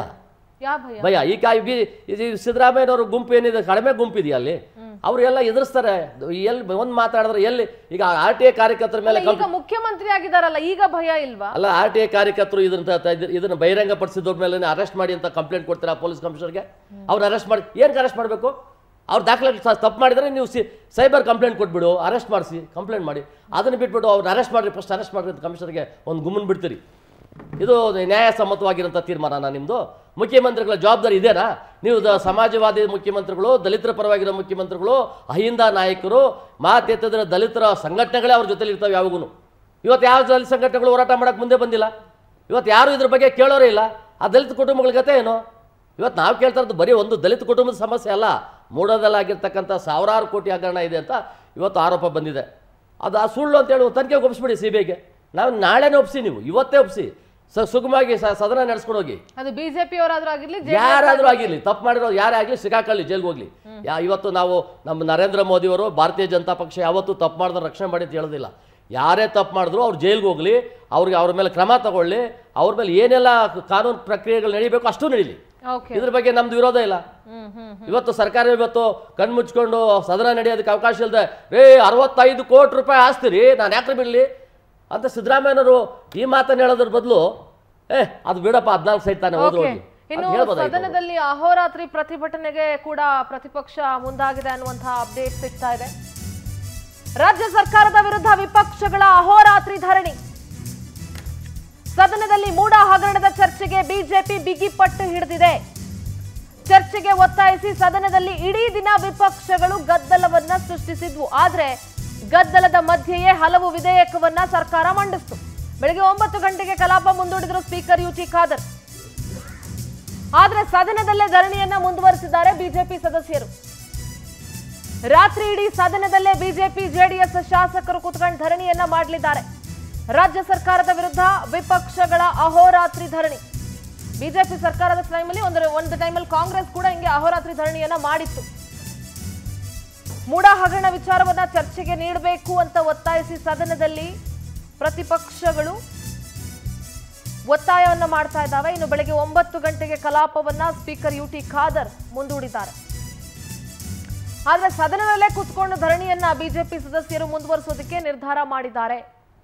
ಭಯ ಭಯ ಈಗ ಸಿದ್ದರಾಮಯ್ಯನವ್ರ ಗುಂಪು ಏನಿದೆ, ಕಡಿಮೆ ಗುಂಪಿದೆಯಾ ಅಲ್ಲಿ, ಅವ್ರೆಲ್ಲ ಎದುರಿಸ್ತಾರೆ. ಎಲ್ಲಿ ಒಂದ್ ಮಾತಾಡಿದ್ರೆ ಎಲ್ಲಿ ಈಗ ಆರ್ ಟಿ ಐ ಕಾರ್ಯಕರ್ತರ ಮೇಲೆ ಮುಖ್ಯಮಂತ್ರಿ ಆಗಿದಾರಲ್ಲ, ಈಗ ಭಯ ಇಲ್ವಾ? ಅಲ್ಲ, ಆರ್ ಟಿ ಐ ಕಾರ್ಯಕರ್ತರು ಇದನ್ನ ಇದನ್ನ ಬಹಿರಂಗ ಪಡಿಸಿದವ್ರ ಮೇಲೆ ಅರೆಸ್ಟ್ ಮಾಡಿ ಅಂತ ಕಂಪ್ಲೇಂಟ್ ಕೊಡ್ತೀರಾ ಪೊಲೀಸ್ ಕಮಿಷನರ್ಗೆ? ಅವ್ರು ಅರೆಸ್ಟ್ ಮಾಡಿ ಏನಕ್ಕೆ ಅರೆಸ್ಟ್ ಮಾಡಬೇಕು? ಅವ್ರು ದಾಖಲೆ ತಪ್ಪು ಮಾಡಿದ್ರೆ ನೀವು ಸೈಬರ್ ಕಂಪ್ಲೇಂಟ್ ಕೊಟ್ಬಿಡು, ಅರೆಸ್ಟ್ ಮಾಡಿಸಿ ಕಂಪ್ಲೇಂಟ್ ಮಾಡಿ, ಅದನ್ನ ಬಿಟ್ಬಿಟ್ಟು ಅವ್ರು ಅರೆಸ್ಟ್ ಮಾಡ್ರಿ, ಫಸ್ಟ್ ಅರೆಸ್ಟ್ ಮಾಡ್ರಿ ಅಂತ ಕಮಿಷನರ್ಗೆ ಒಂದು ಗುಮ್ಮನ್ ಬಿಡ್ತೀರಿ. ಇದು ನ್ಯಾಯಸಮ್ಮತವಾಗಿರೋಂಥ ತೀರ್ಮಾನನಾ ನಿಮ್ಮದು? ಮುಖ್ಯಮಂತ್ರಿಗಳ ಜವಾಬ್ದಾರಿ ಇದೇನಾ? ನೀವು ಸಮಾಜವಾದಿ ಮುಖ್ಯಮಂತ್ರಿಗಳು, ದಲಿತರ ಪರವಾಗಿರೋ ಮುಖ್ಯಮಂತ್ರಿಗಳು, ಅಹಿಂದ ನಾಯಕರು ಮಾತೆತ್ತಿದ್ರೆ ದಲಿತರ ಸಂಘಟನೆಗಳೇ ಅವ್ರ ಜೊತೆಲಿ ಇರ್ತವೆ ಯಾವಾಗೂ. ಇವತ್ತು ಯಾವ ದಲಿತ ಸಂಘಟನೆಗಳು ಹೋರಾಟ ಮಾಡೋಕ್ಕೆ ಮುಂದೆ ಬಂದಿಲ್ಲ. ಇವತ್ತು ಯಾರು ಇದ್ರ ಬಗ್ಗೆ ಕೇಳೋರೇ ಇಲ್ಲ. ಆ ದಲಿತ ಕುಟುಂಬಗಳ ಗತೆ ಏನು? ಇವತ್ತು ನಾವು ಕೇಳ್ತಾ ಇರೋದು ಬರೀ ಒಂದು ದಲಿತ ಕುಟುಂಬದ ಸಮಸ್ಯೆ ಅಲ್ಲ, ಮೂಡೋದಲ್ಲಾಗಿರ್ತಕ್ಕಂಥ ಸಾವಿರಾರು ಕೋಟಿ ಹಗರಣ ಇದೆ ಅಂತ ಇವತ್ತು ಆರೋಪ ಬಂದಿದೆ. ಅದು ಆ ಸುಳ್ಳು ಅಂತೇಳಿ ತನಿಖೆಗೆ ಒಪ್ಪಿಸ್ಬಿಡಿ ಸಿ ಬಿ ಐಗೆ. ನಾವು ನಾಳೆನೇ ಒಪ್ಪಿಸಿ, ನೀವು ಇವತ್ತೇ ಒಪ್ಪಿಸಿ, ಸ ಸುಗಮವಾಗಿ ಸದನ ನಡೆಸ್ಕೊಂಡು ಹೋಗಿ. ಅದು ಬಿಜೆಪಿ ಅವರಾದ್ರೂ ಆಗಿರ್ಲಿ, ಯಾರಾದ್ರೂ ಆಗಿರ್ಲಿ, ತಪ್ಪು ಮಾಡಿರೋ ಯಾರೇ ಆಗಲಿ ಸಿಗಾಕೊಳ್ಳಿ, ಜೈಲ್ಗೆ ಹೋಗ್ಲಿ. ಯಾ ಇವತ್ತು ನಾವು ನಮ್ಮ ನರೇಂದ್ರ ಮೋದಿಯವರು ಭಾರತೀಯ ಜನತಾ ಪಕ್ಷ ಯಾವತ್ತೂ ತಪ್ಪು ಮಾಡಿದ್ರೆ ರಕ್ಷಣೆ ಮಾಡಿ ಅಂತ ಹೇಳೋದಿಲ್ಲ. ಯಾರೇ ತಪ್ಪು ಮಾಡಿದ್ರು ಅವ್ರು ಜೈಲ್ಗೆ ಹೋಗ್ಲಿ, ಅವ್ರಿಗೆ ಅವ್ರ ಮೇಲೆ ಕ್ರಮ ತಗೊಳ್ಳಿ, ಅವ್ರ ಮೇಲೆ ಏನೆಲ್ಲ ಕಾನೂನು ಪ್ರಕ್ರಿಯೆಗಳು ನಡೀಬೇಕು ಅಷ್ಟು ನಡೀಲಿ. ಇದ್ರ ಬಗ್ಗೆ ನಮ್ದು ವಿರೋಧ ಇಲ್ಲ. ಇವತ್ತು ಸರ್ಕಾರ ಇವತ್ತು ಕಣ್ಣು ಮುಚ್ಕೊಂಡು ಸದನ ನಡೆಯೋದಕ್ಕೆ ಅವಕಾಶ ಇಲ್ಲದೆ ರೇ ಅರವತ್ತೈದು ಕೋಟಿ ರೂಪಾಯಿ ಆಸ್ತಿರಿ ನಾನು ಯಾಕೆ ಬಿಡಲಿ ಅಂತ ಸಿದ್ದರಾಮಯ್ಯನವರು ಈ ಮಾತನ್ನು ಹೇಳೋದ್ರ ಬದಲು ಏ ಅದು ಬಿಡಪ್ಪ ಹದಿನಾಲ್ಕು ಸೈಟ್ ತಾನೆ ಹೋದ್ರು. ಇನ್ನು ಸದನದಲ್ಲಿ ಅಹೋರಾತ್ರಿ ಪ್ರತಿಭಟನೆಗೆ ಕೂಡ ಪ್ರತಿಪಕ್ಷ ಮುಂದಾಗಿದೆ ಅನ್ನುವಂತಹ ಅಪ್ಡೇಟ್ ಸಿಗ್ತಾ ಇದೆ. ರಾಜ್ಯ ಸರ್ಕಾರದ ವಿರುದ್ಧ ವಿಪಕ್ಷಗಳ ಅಹೋರಾತ್ರಿ ಧರಣಿ. ಸದನದಲ್ಲಿ ಮೂಡ ಹಗರಣದ ಚರ್ಚೆಗೆ ಬಿಜೆಪಿ ಬಿಗಿ ಪಟ್ಟು ಹಿಡಿದಿದೆ. ಚರ್ಚೆಗೆ ಒತ್ತಾಯಿಸಿ ಸದನದಲ್ಲಿ ಇಡೀ ದಿನ ವಿಪಕ್ಷಗಳು ಗದ್ದಲವನ್ನ ಸೃಷ್ಟಿಸಿದ್ವು. ಆದ್ರೆ ಗದ್ದಲದ ಮಧ್ಯೆಯೇ ಹಲವು ವಿಧೇಯಕವನ್ನ ಸರ್ಕಾರ ಮಂಡಿಸಿತು. ಬೆಳಗ್ಗೆ ಒಂಬತ್ತು ಗಂಟೆಗೆ ಕಲಾಪ ಮುಂದೂಡಿದ್ರು ಸ್ಪೀಕರ್ ಯು ಟಿ ಖಾದರ್. ಆದ್ರೆ ಸದನದಲ್ಲೇ ಧರಣಿಯನ್ನ ಮುಂದುವರಿಸಿದ್ದಾರೆ ಬಿಜೆಪಿ ಸದಸ್ಯರು. ರಾತ್ರಿ ಇಡೀ ಸದನದಲ್ಲೇ ಬಿಜೆಪಿ ಜೆಡಿಎಸ್ ಶಾಸಕರು ಕೂತ್ಕೊಂಡು ಧರಣಿಯನ್ನ ಮಾಡಲಿದ್ದಾರೆ. ರಾಜ್ಯ ಸರ್ಕಾರದ ವಿರುದ್ಧ ವಿಪಕ್ಷಗಳ ಅಹೋರಾತ್ರಿ ಧರಣಿ. ಬಿಜೆಪಿ ಸರ್ಕಾರದ ಟೈಮಲ್ಲಿ ಒಂದು ಒಂದು ಟೈಮಲ್ಲಿ ಕಾಂಗ್ರೆಸ್ ಕೂಡ ಹಿಂಗೆ ಅಹೋರಾತ್ರಿ ಧರಣಿಯನ್ನ ಮಾಡಿತ್ತು. ಮೂಡ ಹಗರಣ ವಿಚಾರವನ್ನ ಚರ್ಚೆಗೆ ನೀಡಬೇಕು ಅಂತ ಒತ್ತಾಯಿಸಿ ಸದನದಲ್ಲಿ ಪ್ರತಿಪಕ್ಷಗಳು ಒತ್ತಾಯವನ್ನ ಮಾಡ್ತಾ ಇದ್ದಾವೆ. ಇನ್ನು ಬೆಳಗ್ಗೆ ಒಂಬತ್ತು ಗಂಟೆಗೆ ಕಲಾಪವನ್ನ ಸ್ಪೀಕರ್ ಯು ಟಿ ಖಾದರ್ ಮುಂದೂಡಿದ್ದಾರೆ. ಆದ್ರೆ ಸದನದಲ್ಲೇ ಕೂತ್ಕೊಂಡು ಧರಣಿಯನ್ನ ಬಿಜೆಪಿ ಸದಸ್ಯರು ಮುಂದುವರಿಸೋದಕ್ಕೆ ನಿರ್ಧಾರ ಮಾಡಿದ್ದಾರೆ.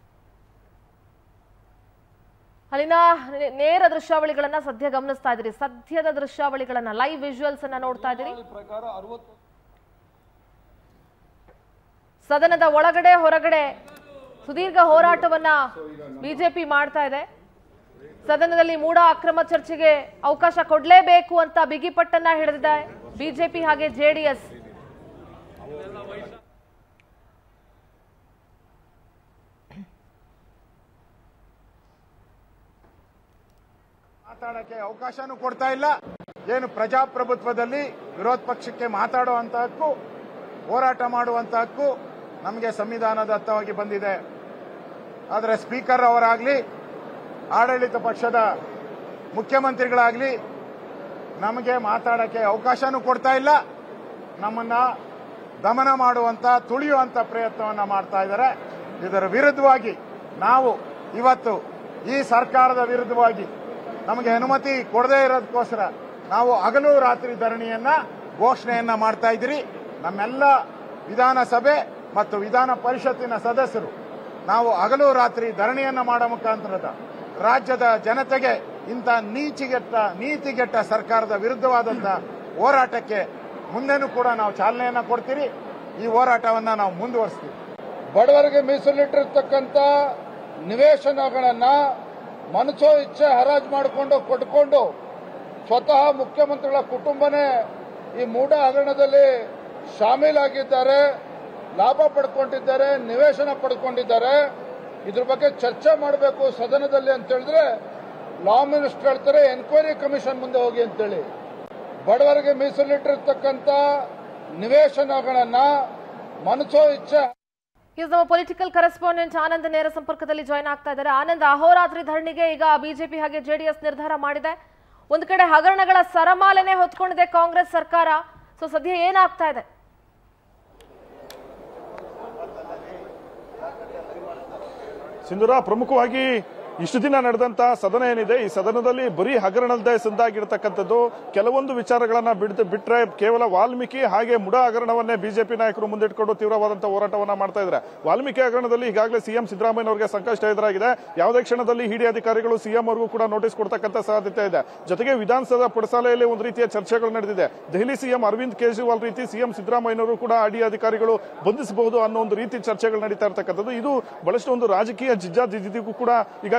ಅಲ್ಲಿನ ನೇರ ದೃಶ್ಯಾವಳಿಗಳನ್ನ ಸದ್ಯ ಗಮನಿಸ್ತಾ ಇದ್ದೀರಿ. ಸದ್ಯದ ದೃಶ್ಯಾವಳಿಗಳನ್ನ ಲೈವ್ ವಿಜುವಲ್ಸ್ ಅನ್ನ ನೋಡ್ತಾ ಇದ್ದೀರಿ. ಸದನದ ಒಳಗಡೆ ಹೊರಗಡೆ ಸುದೀರ್ಘ ಹೋರಾಟವನ್ನ ಬಿಜೆಪಿ ಮಾಡ್ತಾ ಇದೆ. ಸದನದಲ್ಲಿ ಮೂಡ ಅಕ್ರಮ ಚರ್ಚೆಗೆ ಅವಕಾಶ ಕೊಡಲೇಬೇಕು ಅಂತ ಬಿಗಿಪಟ್ಟನ್ನ ಹಿಡಿದಿದೆ ಬಿಜೆಪಿ ಹಾಗೆ ಜೆಡಿಎಸ್. ಮಾತಾಡಕ್ಕೆ ಅವಕಾಶನೂ ಕೊಡ್ತಾ ಇಲ್ಲ. ಏನು ಪ್ರಜಾಪ್ರಭುತ್ವದಲ್ಲಿ ವಿರೋಧ ಪಕ್ಷಕ್ಕೆ ಮಾತಾಡುವಂತ ಹಕ್ಕು, ಹೋರಾಟ ಮಾಡುವಂತ ಹಕ್ಕು ನಮಗೆ ಸಂವಿಧಾನದತ್ತವಾಗಿ ಬಂದಿದೆ. ಆದರೆ ಸ್ಪೀಕರ್ ಅವರಾಗ್ಲಿ, ಆಡಳಿತ ಪಕ್ಷದ ಮುಖ್ಯಮಂತ್ರಿಗಳಾಗ್ಲಿ ನಮಗೆ ಮಾತಾಡಕ್ಕೆ ಅವಕಾಶನೂ ಕೊಡ್ತಾ ಇಲ್ಲ. ನಮ್ಮನ್ನ ದಮನ ಮಾಡುವಂತ, ತುಳಿಯುವಂತ ಪ್ರಯತ್ನವನ್ನ ಮಾಡ್ತಾ ಇದ್ದಾರೆ. ಇದರ ವಿರುದ್ಧವಾಗಿ ನಾವು ಇವತ್ತು ಈ ಸರ್ಕಾರದ ವಿರುದ್ಧವಾಗಿ ನಮಗೆ ಅನುಮತಿ ಕೊಡದೇ ಇರೋದಕ್ಕೋಸ್ಕರ ನಾವು ಹಗಲು ರಾತ್ರಿ ಧರಣಿಯನ್ನ ಘೋಷಣೆಯನ್ನ ಮಾಡ್ತಾ ಇದ್ದೀರಿ. ನಮ್ಮೆಲ್ಲ ವಿಧಾನಸಭೆ ಮತ್ತು ವಿಧಾನ ಪರಿಷತ್ತಿನ ಸದಸ್ಯರು ನಾವು ಹಗಲು ರಾತ್ರಿ ಧರಣಿಯನ್ನ ಮಾಡೋ ಮುಖಾಂತರದ ರಾಜ್ಯದ ಜನತೆಗೆ ಇಂಥ ನೀತಿಗೆಟ್ಟ ನೀತಿಗೆಟ್ಟ ಸರ್ಕಾರದ ವಿರುದ್ಧವಾದಂತಹ ಹೋರಾಟಕ್ಕೆ ಮುಂದೆನೂ ಕೂಡ ನಾವು ಚಾಲನೆಯನ್ನ ಕೊಡ್ತೀರಿ. ಈ ಹೋರಾಟವನ್ನ ನಾವು ಮುಂದುವರಿಸ್ತೀವಿ. ಬಡವರಿಗೆ ಮೀಸಲಿಟ್ಟಿರ್ತಕ್ಕಂಥ ನಿವೇಶನಗಳನ್ನ ಮನಸೋ ಇಚ್ಛೆ ಹರಾಜು ಮಾಡಿಕೊಂಡು ಕೊಟ್ಕೊಂಡು ಸ್ವತಃ ಮುಖ್ಯಮಂತ್ರಿಗಳ ಕುಟುಂಬನೇ ಈ ಮೂಡ ಹಗರಣದಲ್ಲಿ ಶಾಮೀಲಾಗಿದ್ದಾರೆ, ಲಾಭ ಪಡ್ಕೊಂಡಿದ್ದಾರೆ, ನಿವೇಶನ ಪಡ್ಕೊಂಡಿದ್ದಾರೆ. ಇದ್ರ ಬಗ್ಗೆ ಚರ್ಚೆ ಮಾಡಬೇಕು ಸದನದಲ್ಲಿ ಅಂತ ಹೇಳಿದ್ರೆ ಲಾ ಮಿನಿಸ್ಟರ್ ಹೇಳ್ತಾರೆ ಎನ್ಕ್ವೈರಿ ಕಮಿಷನ್ ಮುಂದೆ ಹೋಗಿ ಅಂತೇಳಿ. ಬಡವರಿಗೆ ಮೀಸಲಿಟ್ಟಿರ್ತಕ್ಕಂಥ ನಿವೇಶನಗಳನ್ನ ಮನಸೋ ಇಚ್ಛೆ. ಇದು ನಮ್ಮ ಪೊಲಿಟಿಕಲ್ ಕರೆಸ್ಪಾಂಡೆಂಟ್ ಆನಂದ್ ನೇರ ಸಂಪರ್ಕದಲ್ಲಿ ಜಾಯ್ನ್ ಆಗ್ತಾ ಇದ್ದಾರೆ. ಆನಂದ್, ಅಹೋರಾತ್ರಿ ಧರಣಿಗೆ ಈಗ ಬಿಜೆಪಿ ಹಾಗೆ ಜೆಡಿಎಸ್ ನಿರ್ಧಾರ ಮಾಡಿದೆ. ಒಂದು ಕಡೆ ಹಗರಣಗಳ ಸರಮಾಲೆನೆ ಹೊತ್ಕೊಂಡಿದೆ ಕಾಂಗ್ರೆಸ್ ಸರ್ಕಾರ. ಸೊ ಸದ್ಯ ಏನಾಗ್ತಾ ಇದೆ? ಸಿಂಧೂರ, ಪ್ರಮುಖವಾಗಿ ಇಷ್ಟು ದಿನ ನಡೆದಂತ ಸದನ ಏನಿದೆ, ಈ ಸದನದಲ್ಲಿ ಬರೀ ಹಗರಣದ ಸಂದಾಗಿರತಕ್ಕಂಥದ್ದು. ಕೆಲವೊಂದು ವಿಚಾರಗಳನ್ನ ಬಿಟ್ಟು ಬಿಟ್ರೆ ಕೇವಲ ವಾಲ್ಮೀಕಿ ಹಾಗೆ ಮುಡ ಹಗರಣವನ್ನೇ ಬಿಜೆಪಿ ನಾಯಕರು ಮುಂದಿಟ್ಕೊಂಡು ತೀವ್ರವಾದಂತಹ ಹೋರಾಟವನ್ನ ಮಾಡ್ತಾ ಇದ್ದಾರೆ. ವಾಲ್ಮೀಕಿ ಹಗರಣದಲ್ಲಿ ಈಗಾಗಲೇ ಸಿಎಂ ಸಿದ್ದರಾಮಯ್ಯ ಅವರಿಗೆ ಸಂಕಷ್ಟ ಎದುರಾಗಿದೆ. ಯಾವುದೇ ಕ್ಷಣದಲ್ಲಿ ಇಡಿ ಅಧಿಕಾರಿಗಳು ಸಿಎಂ ಅವರಿಗೂ ಕೂಡ ನೋಟಿಸ್ ಕೊಡ್ತಕ್ಕಂಥ ಸಾಧ್ಯತೆ ಇದೆ. ಜೊತೆಗೆ ವಿಧಾನಸೌಧ ಪಡಸಾಲೆಯಲ್ಲಿ ಒಂದು ರೀತಿಯ ಚರ್ಚೆಗಳು ನಡೆದಿದೆ. ದೆಹಲಿ ಸಿಎಂ ಅರವಿಂದ್ ಕೇಜ್ರಿವಾಲ್ ರೀತಿ ಸಿಎಂ ಸಿದ್ದರಾಮಯ್ಯನವರು ಕೂಡ ಇಡಿ ಅಧಿಕಾರಿಗಳು ಬಂಧಿಸಬಹುದು ಅನ್ನೋ ಒಂದು ರೀತಿ ಚರ್ಚೆಗಳು ನಡೀತಾ ಇರತಕ್ಕಂಥದ್ದು. ಇದು ಬಹಳಷ್ಟು ಒಂದು ರಾಜಕೀಯ ಜಿಜ್ಜಾಜಿದ್ದಿಗೂ ಕೂಡ ಈಗ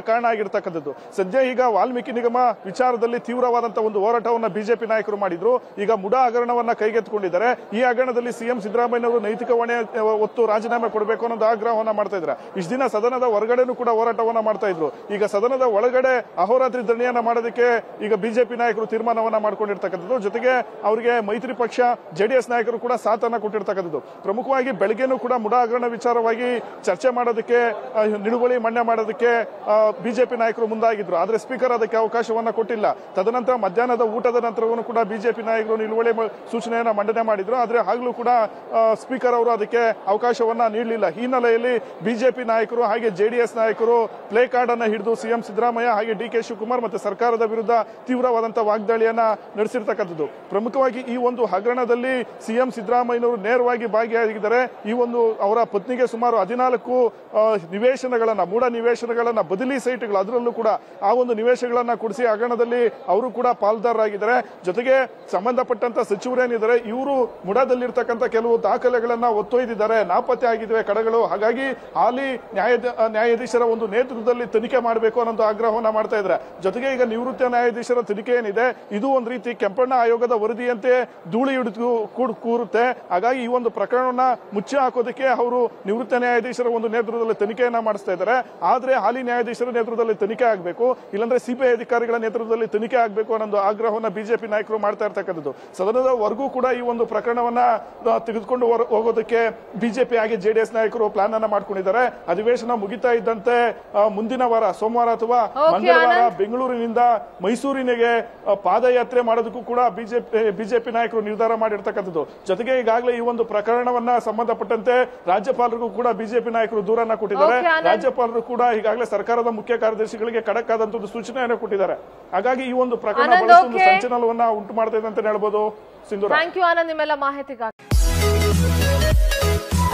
ಕಾರಣ ಆಗಿರ್ತಕ್ಕಂಥದ್ದು. ಸದ್ಯ ಈಗ ವಾಲ್ಮೀಕಿ ನಿಗಮ ವಿಚಾರದಲ್ಲಿ ತೀವ್ರವಾದಂತಹ ಒಂದು ಹೋರಾಟವನ್ನ ಬಿಜೆಪಿ ನಾಯಕರು ಮಾಡಿದ್ರು. ಈಗ ಮುಡಾ ಹಗರಣವನ್ನ ಕೈಗೆತ್ತಿಕೊಂಡಿದ್ದಾರೆ. ಈ ಹಗರಣದಲ್ಲಿ ಸಿಎಂ ಸಿದ್ದರಾಮಯ್ಯನವರು ನೈತಿಕ ಹೊಣೆ ಹೊತ್ತು ರಾಜೀನಾಮೆ ಕೊಡಬೇಕು ಅನ್ನೋದು ಆಗ್ರಹವನ್ನ ಮಾಡ್ತಾ ಇದ್ದಾರೆ. ಇಷ್ಟು ದಿನ ಸದನದ ಹೊರಗಡೆನೂ ಕೂಡ ಹೋರಾಟವನ್ನ ಮಾಡ್ತಾ ಇದ್ರು. ಈಗ ಸದನದ ಒಳಗಡೆ ಅಹೋರಾತ್ರಿ ಧರಣಿಯನ್ನ ಮಾಡೋದಕ್ಕೆ ಈಗ ಬಿಜೆಪಿ ನಾಯಕರು ತೀರ್ಮಾನವನ್ನ ಮಾಡ್ಕೊಂಡಿರ್ತಕ್ಕಂಥದ್ದು. ಜೊತೆಗೆ ಅವರಿಗೆ ಮೈತ್ರಿ ಪಕ್ಷ ಜೆಡಿಎಸ್ ನಾಯಕರು ಕೂಡ ಸಾಥನ್ನ ಕೊಟ್ಟಿರ್ತಕ್ಕಂಥದ್ದು. ಪ್ರಮುಖವಾಗಿ ಬೆಳಗ್ಗೆನೂ ಕೂಡ ಮುಡಾ ಹಗರಣ ವಿಚಾರವಾಗಿ ಚರ್ಚೆ ಮಾಡೋದಕ್ಕೆ, ನಿಲುವಳಿ ಮಂಡನೆ ಮಾಡೋದಕ್ಕೆ ಬಿಜೆಪಿ ನಾಯಕರು ಮುಂದಾಗಿದ್ರು. ಆದ್ರೆ ಸ್ಪೀಕರ್ ಅದಕ್ಕೆ ಅವಕಾಶವನ್ನ ಕೊಟ್ಟಿಲ್ಲ. ತದನಂತರ ಮಧ್ಯಾಹ್ನದ ಊಟದ ನಂತರವೂ ಕೂಡ ಬಿಜೆಪಿ ನಾಯಕರು ನಿಲುವಳಿ ಸೂಚನೆಯನ್ನ ಮಂಡನೆ ಮಾಡಿದ್ರು. ಆದ್ರೆ ಆಗ್ಲೂ ಕೂಡ ಸ್ಪೀಕರ್ ಅವರು ಅದಕ್ಕೆ ಅವಕಾಶವನ್ನ ನೀಡಲಿಲ್ಲ. ಈ ಹಿನ್ನೆಲೆಯಲ್ಲಿ ಬಿಜೆಪಿ ನಾಯಕರು ಹಾಗೆ ಜೆಡಿಎಸ್ ನಾಯಕರು ಪ್ಲೇ ಕಾರ್ಡ್ ಅನ್ನ ಹಿಡಿದು ಸಿಎಂ ಸಿದ್ದರಾಮಯ್ಯ ಹಾಗೆ ಡಿ ಕೆ ಶಿವಕುಮಾರ್ ಮತ್ತು ಸರ್ಕಾರದ ವಿರುದ್ಧ ತೀವ್ರವಾದಂತಹ ವಾಗ್ದಾಳಿಯನ್ನ ನಡೆಸಿರ್ತಕ್ಕಂಥದ್ದು. ಪ್ರಮುಖವಾಗಿ ಈ ಒಂದು ಹಗರಣದಲ್ಲಿ ಸಿಎಂ ಸಿದ್ದರಾಮಯ್ಯನವರು ನೇರವಾಗಿ ಭಾಗಿಯಾಗಿದ್ದಾರೆ. ಈ ಒಂದು ಅವರ ಪತ್ನಿಗೆ ಸುಮಾರು ಹದಿನಾಲ್ಕು ನಿವೇಶನಗಳನ್ನ, ಮೂಢ ನಿವೇಶನಗಳನ್ನ, ಬದಲಿ ಸೈಟ್ಗಳು, ಅದರಲ್ಲೂ ಕೂಡ ಆ ಒಂದು ನಿವೇಶನಗಳನ್ನ ಕೊಡಿಸಿ ಹಗರಣದಲ್ಲಿ ಅವರು ಕೂಡ ಪಾಲ್ದಾರರಾಗಿದ್ದಾರೆ. ಜೊತೆಗೆ ಸಂಬಂಧಪಟ್ಟಂತ ಸಚಿವರೇನಿದ್ದಾರೆ ಇವರು ಮುಡಾದಲ್ಲಿರ್ತಕ್ಕಂಥ ಕೆಲವು ದಾಖಲೆಗಳನ್ನ ಒತ್ತೊಯ್ದಿದ್ದಾರೆ, ನಾಪತ್ತೆ ಆಗಿವೆ ಕಡಗಳು. ಹಾಗಾಗಿ ಹಾಲಿ ನ್ಯಾಯಾಧೀಶರ ಒಂದು ನೇತೃತ್ವದಲ್ಲಿ ತನಿಖೆ ಮಾಡಬೇಕು ಅನ್ನೋ ಆಗ್ರಹವನ್ನ ಮಾಡ್ತಾ ಇದ್ದಾರೆ. ಜೊತೆಗೆ ಈಗ ನಿವೃತ್ತ ನ್ಯಾಯಾಧೀಶರ ತನಿಖೆ ಏನಿದೆ ಇದು ಒಂದು ರೀತಿ ಕೆಂಪಣ್ಣ ಆಯೋಗದ ವರದಿಯಂತೆ ಧೂಳಿ ಹಿಡಿದು ಕೂರುತ್ತೆ. ಹಾಗಾಗಿ ಈ ಒಂದು ಪ್ರಕರಣವನ್ನ ಮುಚ್ಚಿ ಹಾಕೋದಕ್ಕೆ ಅವರು ನಿವೃತ್ತ ನ್ಯಾಯಾಧೀಶರ ಒಂದು ನೇತೃತ್ವದಲ್ಲಿ ತನಿಖೆಯನ್ನ ಮಾಡಿಸ್ತಾ ಇದ್ದಾರೆ. ಆದ್ರೆ ಹಾಲಿ ನ್ಯಾಯಾಧೀಶರ ನೇತೃತ್ವದಲ್ಲಿ ತನಿಖೆ ಆಗಬೇಕು, ಇಲ್ಲಾಂದ್ರೆ ಸಿಬಿಐ ಅಧಿಕಾರಿಗಳ ನೇತೃತ್ವದಲ್ಲಿ ತನಿಖೆ ಆಗಬೇಕು ಅನ್ನೋ ಆಗ್ರಹವನ್ನ ಬಿಜೆಪಿ ನಾಯಕರು ಮಾಡ್ತಾ ಇರ್ತಕ್ಕಂಥದ್ದು. ಸದನದವರೆಗೂ ಕೂಡ ಈ ಒಂದು ಪ್ರಕರಣವನ್ನ ತೆಗೆದುಕೊಂಡು ಹೋಗೋದಕ್ಕೆ ಬಿಜೆಪಿ ಹಾಗೆ ಜೆಡಿಎಸ್ ನಾಯಕರು ಪ್ಲಾನ್ ಅನ್ನ ಮಾಡ್ಕೊಂಡಿದ್ದಾರೆ. ಅಧಿವೇಶನ ಮುಗಿತಾ ಇದ್ದಂತೆ ಮುಂದಿನ ವಾರ ಸೋಮವಾರ ಅಥವಾ ಮಂಗಳವಾರ ಬೆಂಗಳೂರಿನಿಂದ ಮೈಸೂರಿನಿಗೆ ಪಾದಯಾತ್ರೆ ಮಾಡೋದಕ್ಕೂ ಕೂಡ ಬಿಜೆಪಿ ಬಿಜೆಪಿ ನಾಯಕರು ನಿರ್ಧಾರ ಮಾಡಿರ್ತಕ್ಕಂಥದ್ದು. ಜೊತೆಗೆ ಈಗಾಗಲೇ ಈ ಒಂದು ಪ್ರಕರಣವನ್ನ ಸಂಬಂಧಪಟ್ಟಂತೆ ರಾಜ್ಯಪಾಲರಿಗೂ ಕೂಡ ಬಿಜೆಪಿ ನಾಯಕರು ದೂರನ್ನ ಕೊಟ್ಟಿದ್ದಾರೆ. ರಾಜ್ಯಪಾಲರು ಕೂಡ ಈಗಾಗಲೇ ಸರ್ಕಾರದ ಮುಖ್ಯ ಕಾರ್ಯದರ್ಶಿಗಳಿಗೆ ಖಡಕ್ ಆದಂತಹ ಸೂಚನೆಯನ್ನು ಕೊಟ್ಟಿದ್ದಾರೆ. ಹಾಗಾಗಿ ಈ ಒಂದು ಪ್ರಕರಣ ಬಹಳಷ್ಟು ಸಂಚಲನವನ್ನ ಉಂಟು ಮಾಡ್ತಾ ಇದೆ ಅಂತ ಹೇಳ್ಬೋದು. ಸಿಂಧೂರ, ಥ್ಯಾಂಕ್ ಯು ಆನಂದ್ ನಿಮ್ಮೆಲ್ಲ ಮಾಹಿತಿಗಾಗಿ.